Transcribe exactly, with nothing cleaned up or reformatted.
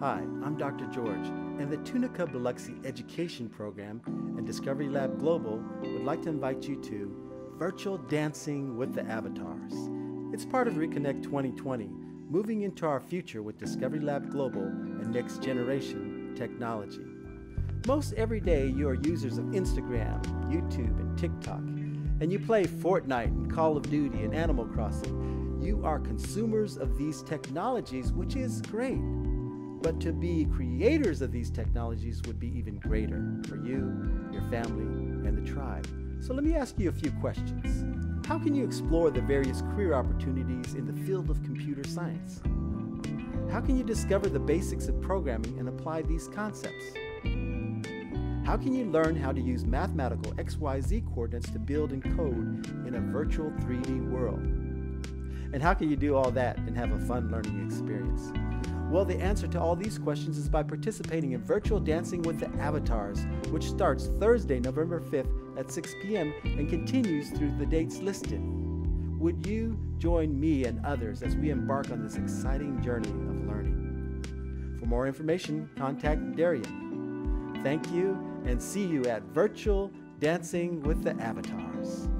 Hi, I'm Doctor George, and the Tunica Biloxi Education Program and Discovery Lab Global would like to invite you to Virtual Dancing with the Avatars. It's part of Reconnect twenty twenty, moving into our future with Discovery Lab Global and next generation technology. Most every day you are users of Instagram, YouTube, and TikTok, and you play Fortnite and Call of Duty and Animal Crossing. You are consumers of these technologies, which is great. But to be creators of these technologies would be even greater for you, your family, and the tribe. So let me ask you a few questions. How can you explore the various career opportunities in the field of computer science? How can you discover the basics of programming and apply these concepts? How can you learn how to use mathematical X Y Z coordinates to build and code in a virtual three D world? And how can you do all that and have a fun learning experience? Well, the answer to all these questions is by participating in Virtual Dancing with the Avatars, which starts Thursday, November fifth at six p m and continues through the dates listed. Would you join me and others as we embark on this exciting journey of learning? For more information, contact Darian. Thank you, and see you at Virtual Dancing with the Avatars.